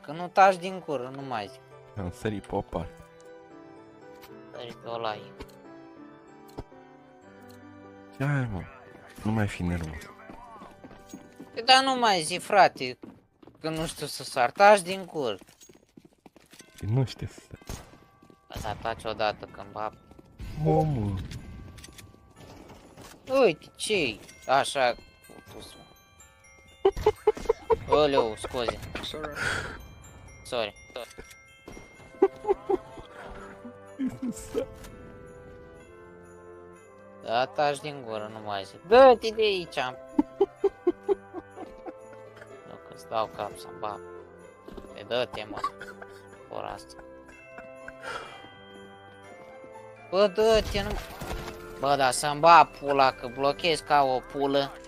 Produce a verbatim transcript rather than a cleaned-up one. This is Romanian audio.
Dacă nu taci din gură, nu mai zic. Am sărit pe o parte. Sări pe o laie. Ce ai, mă? Nu mai fi nervos. Dar nu mai zi, frate, că nu știu să sar. Taci din gură. Nu știu să... Bă, dar taci odată când bap. Omul. Uite, ce-i? Așa, pus. Oleu, scuze. Sorry. Sorry. Da, taci din gură, nu mai zic. Dă-te de aici. Nu că-ți dau cap să-mi bap. Te dă-te, mă. Ora asta. Bă, dă-te, nu... Bă, dar să-mi bap pula, că blochez ca o pulă.